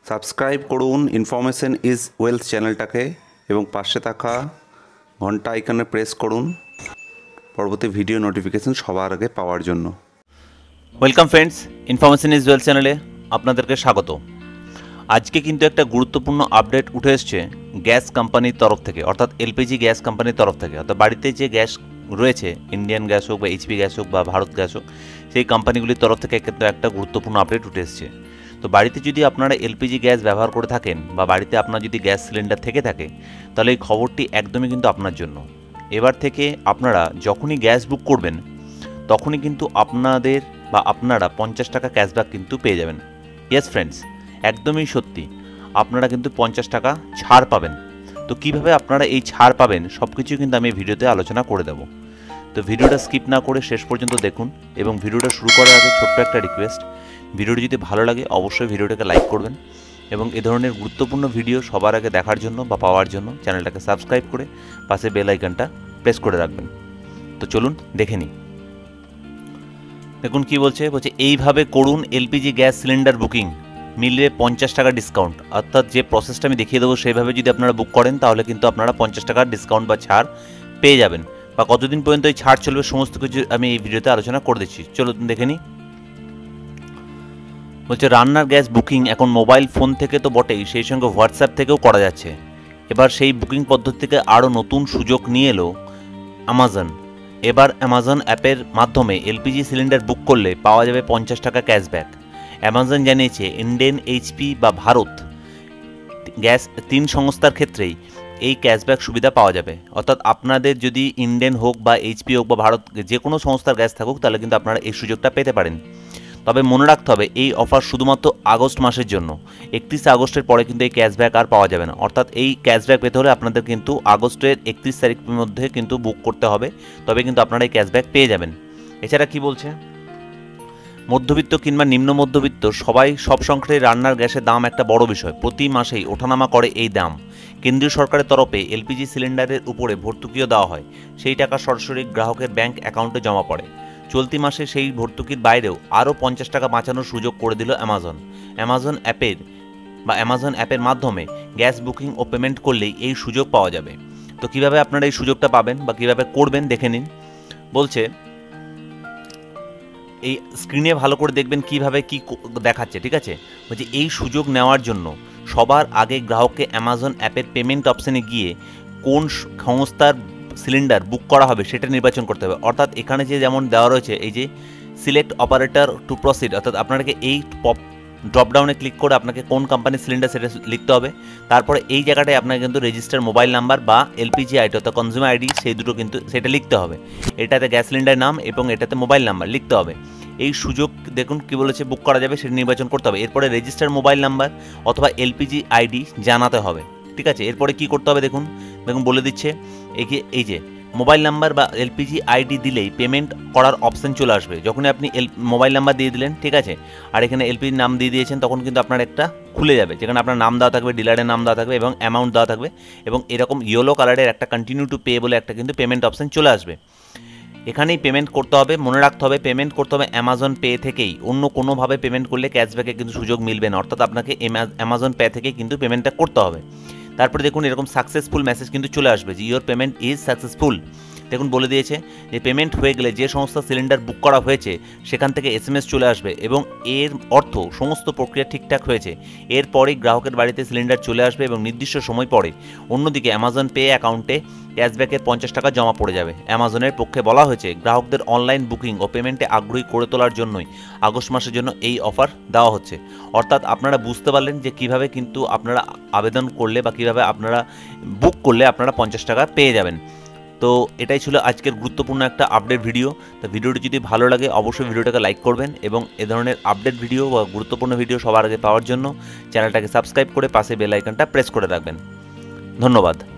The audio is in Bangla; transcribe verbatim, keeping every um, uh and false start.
সাবস্ক্রাইব করুন ইনফরমেশন ইজ ওয়েলথ চ্যানেলটাকে এবং পাশে থাকা ঘন্টা আইকনে প্রেস করুন পরবর্তী ভিডিও নোটিফিকেশন সবার আগে পাওয়ার জন্য। Welcome friends, information is wealth চ্যানেলে আপনাদেরকে স্বাগত। আজকে কিন্তু একটা গুরুত্বপূর্ণ আপডেট উঠে এসছে গ্যাস কোম্পানির তরফ থেকে, অর্থাৎ এলপিজি গ্যাস কোম্পানির তরফ থেকে। অর্থাৎ বাড়িতে যে গ্যাস রয়েছে, ইন্ডিয়ান গ্যাস হোক বা এইচপি গ্যাস হোক বা ভারত গ্যাস হোক, সেই কোম্পানিগুলির তরফ থেকে কিন্তু একটা গুরুত্বপূর্ণ আপডেট উঠে এসছে। তো বাড়িতে যদি আপনারা এলপিজি গ্যাস ব্যবহার করে থাকেন বা বাড়িতে আপনার যদি গ্যাস সিলিন্ডার থেকে থাকে, তাহলে এই খবরটি একদমই কিন্তু আপনার জন্য। এবার থেকে আপনারা যখনই গ্যাস বুক করবেন তখনই কিন্তু আপনাদের বা আপনারা পঞ্চাশ টাকা ক্যাশব্যাক কিন্তু পেয়ে যাবেন। ইয়েস ফ্রেন্ডস, একদমই সত্যি, আপনারা কিন্তু পঞ্চাশ টাকা ছাড় পাবেন। তো কিভাবে আপনারা এই ছাড় পাবেন সব কিছু কিন্তু আমি ভিডিওতে আলোচনা করে দেব। তো ভিডিওটা স্কিপ না করে শেষ পর্যন্ত দেখুন এবং ভিডিওটা শুরু করার আগে ছোট্ট একটা রিকোয়েস্ট, ভিডিওটি যদি ভালো লাগে অবশ্যই ভিডিওটাকে লাইক করবেন এবং এ ধরনের গুরুত্বপূর্ণ ভিডিও সবার আগে দেখার জন্য বা পাওয়ার জন্য চ্যানেলটাকে সাবস্ক্রাইব করে পাশে বেল আইকনটা প্রেস করে রাখবেন। তো চলুন দেখে নিই। দেখুন কি বলছে, বলছে এইভাবে করুন এলপিজি গ্যাস সিলিন্ডার বুকিং, মিলবে পঞ্চাশ টাকা ডিসকাউন্ট। অর্থাৎ যে প্রসেসটা আমি দেখিয়ে দেবো সেইভাবে যদি আপনারা বুক করেন তাহলে কিন্তু আপনারা পঞ্চাশ টাকার ডিসকাউন্ট বা ছাড় পেয়ে যাবেন। বা কতদিন পর্যন্ত এই ছাড় চলবে সমস্ত কিছু আমি এই ভিডিওতে আলোচনা করে দিচ্ছি। চলুন দেখে নিই। বলছে রান্নার গ্যাস বুকিং এখন মোবাইল ফোন থেকে তো বটেই, সেই সঙ্গে হোয়াটসঅ্যাপ থেকেও করা যাচ্ছে। এবার সেই বুকিং পদ্ধতি থেকে আরও নতুন সুযোগ নিয়ে এলো অ্যামাজন। এবার অ্যামাজন অ্যাপের মাধ্যমে এলপিজি সিলিন্ডার বুক করলে পাওয়া যাবে পঞ্চাশ টাকা ক্যাশব্যাক। অ্যামাজন জানিয়েছে ইন্ডিয়ান, এইচপি বা ভারত গ্যাস তিন সংস্থার ক্ষেত্রেই এই ক্যাশব্যাক সুবিধা পাওয়া যাবে। অর্থাৎ আপনাদের যদি ইন্ডিয়ান হোক বা এইচপি হোক বা ভারত যে কোনো সংস্থার গ্যাস থাকুক তাহলে কিন্তু আপনারা এই সুযোগটা পেতে পারেন। তবে মনে রাখতে হবে এই অফার শুধুমাত্র আগস্ট মাসের জন্য। একত্রিশে আগস্টের পরে কিন্তু এই ক্যাশব্যাক আর পাওয়া যাবে না। অর্থাৎ এই ক্যাশব্যাক পেতে হলে আপনাদের কিন্তু আগস্টের একত্রিশ তারিখের মধ্যে কিন্তু বুক করতে হবে, তবে কিন্তু আপনারা এই ক্যাশব্যাক পেয়ে যাবেন। এছাড়া কি বলছে, মধ্যবিত্ত কিংবা নিম্ন মধ্যবিত্ত সবাই সব সংখ্যায় রান্নার গ্যাসের দাম একটা বড় বিষয়, প্রতি মাসেই ওঠানামা করে এই দাম। কেন্দ্রীয় সরকারের তরফে এলপিজি সিলিন্ডারের উপরে ভর্তুকিও দেওয়া হয়, সেই টাকা সরাসরি গ্রাহকের ব্যাংক অ্যাকাউন্টে জমা পড়ে। চলতি মাসে সেই ভর্তুকির বাইরেও আরও পঞ্চাশ টাকা বাঁচানোর সুযোগ করে দিল অ্যামাজন। অ্যামাজন অ্যাপের বা অ্যামাজন অ্যাপের মাধ্যমে গ্যাস বুকিং ও পেমেন্ট করলেই এই সুযোগ পাওয়া যাবে। তো কিভাবে আপনারা এই সুযোগটা পাবেন বা কিভাবে করবেন দেখে নিন। বলছে এই স্ক্রিনে ভালো করে দেখবেন কিভাবে কি দেখাচ্ছে, ঠিক আছে। বলছে এই সুযোগ নেওয়ার জন্য সবার আগে গ্রাহককে অ্যামাজন অ্যাপের পেমেন্ট অপশানে গিয়ে কোন সংস্থার সিলিন্ডার বুক করা হবে সেটা নির্বাচন করতে হবে। অর্থাৎ এখানে যে যেমন দেওয়া রয়েছে এই যে সিলেক্ট অপারেটর টু প্রসিড, অর্থাৎ আপনাকে এই পপ ড্রপডাউনে ক্লিক করে আপনাকে কোন কোম্পানির সিলিন্ডার সেটা লিখতে হবে। তারপরে এই জায়গাটায় আপনাকে কিন্তু রেজিস্টার মোবাইল নাম্বার বা এলপিজি আইডি অর্থাৎ কনজিউমার আইডি সেই দুটো কিন্তু সেটা লিখতে হবে। এটাতে গ্যাস সিলিন্ডার নাম এবং এটাতে মোবাইল নাম্বার লিখতে হবে। এই সুযোগ দেখুন কি বলেছে, বুক করা যাবে সেটা নির্বাচন করতে হবে। এরপরে রেজিস্টার মোবাইল নাম্বার অথবা এলপিজি আইডি জানাতে হবে, ঠিক আছে। এরপরে কি করতে হবে দেখুন, দেখুন বলে দিচ্ছে এই যে মোবাইল নাম্বার বা এলপিজি আইডি দিলেই পেমেন্ট করার অপশান চলে আসবে। যখনই আপনি এল মোবাইল নাম্বার দিয়ে দিলেন, ঠিক আছে, আর এখানে এলপিজি নাম দিয়ে দিয়েছেন, তখন কিন্তু আপনার একটা খুলে যাবে যেখানে আপনার নাম দেওয়া থাকবে, ডিলারের নাম দেওয়া থাকবে এবং অ্যামাউন্ট দেওয়া থাকবে এবং এরকম ইয়েলো কালারের একটা কন্টিনিউ টু পে বলে একটা কিন্তু পেমেন্ট অপশান চলে আসবে। এখানেই পেমেন্ট করতে হবে। মনে রাখতে হবে পেমেন্ট করতে হবে অ্যামাজন পে থেকেই, অন্য কোনোভাবে পেমেন্ট করলে ক্যাশব্যাকে কিন্তু সুযোগ মিলবে না। অর্থাৎ আপনাকে অ্যামাজন পে থেকে কিন্তু পেমেন্টটা করতে হবে। তারপরে দেখুন এরকম সাকসেসফুল মেসেজ কিন্তু চলে আসবে যে ইওর পেমেন্ট ইজ সাকসেসফুল। দেখুন বলে দিয়েছে যে পেমেন্ট হয়ে গেলে যে সংস্থা সিলিন্ডার বুক করা হয়েছে সেখান থেকে এস এম এস চলে আসবে এবং এর অর্থ সমস্ত প্রক্রিয়া ঠিকঠাক হয়েছে। এরপরেই গ্রাহকের বাড়িতে সিলিন্ডার চলে আসবে এবং নির্দিষ্ট সময় পরে অন্যদিকে অ্যামাজন পে অ্যাকাউন্টে ক্যাশব্যাকের পঞ্চাশ টাকা জমা পড়ে যাবে। অ্যামাজনের পক্ষে বলা হয়েছে গ্রাহকদের অনলাইন বুকিং ও পেমেন্টে আগ্রহী করে তোলার জন্যই আগস্ট মাসের জন্য এই অফার দেওয়া হচ্ছে। অর্থাৎ আপনারা বুঝতে পারলেন যে কিভাবে কিন্তু আপনারা আবেদন করলে বা কিভাবে আপনারা বুক করলে আপনারা পঞ্চাশ টাকা পেয়ে যাবেন। তো এটাই ছিল আজকের গুরুত্বপূর্ণ একটা আপডেট ভিডিও। তো ভিডিওটি যদি ভালো লাগে অবশ্যই ভিডিওটাকে লাইক করবেন এবং এ ধরনের আপডেট ভিডিও বা গুরুত্বপূর্ণ ভিডিও সবার আগে পাওয়ার জন্য চ্যানেলটাকে সাবস্ক্রাইব করে পাশে বেল আইকনটা প্রেস করে রাখবেন। ধন্যবাদ।